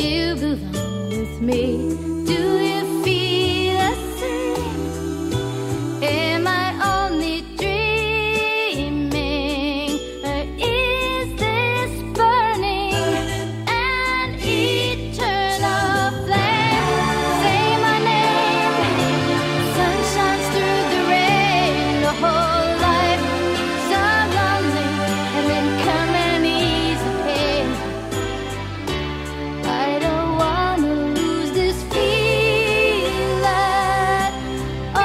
you belong with me. Do you feel the same? Am I only dreaming, or is this burning an eternal flame? Say my name, sun shines through the rain, the whole life so lonely, and then come and ease the pain. I don't wanna lose this feeling. Oh,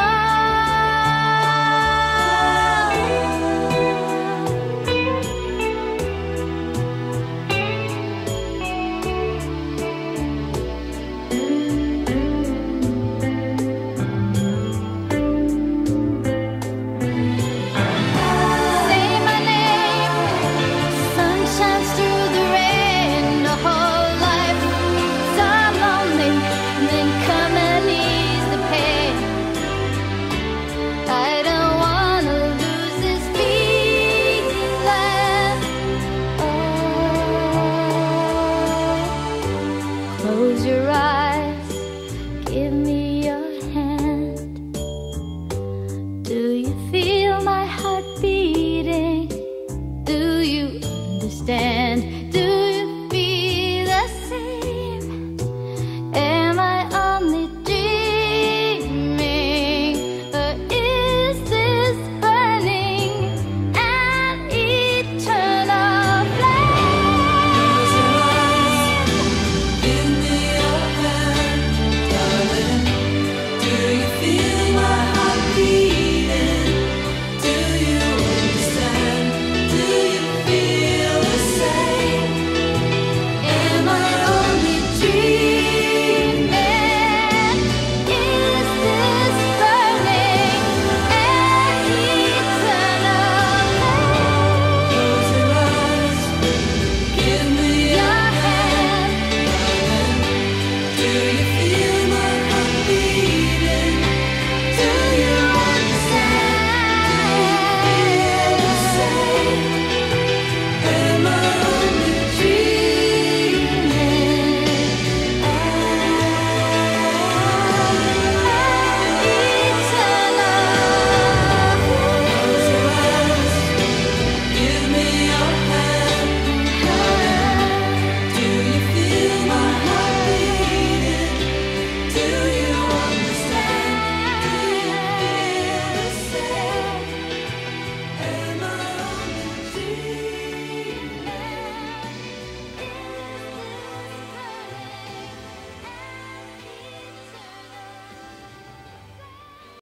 say my name, sun shines through the rain, the whole life so lonely, and then come and ease the pain. I don't wanna lose this feeling. Oh, close your eyes, give me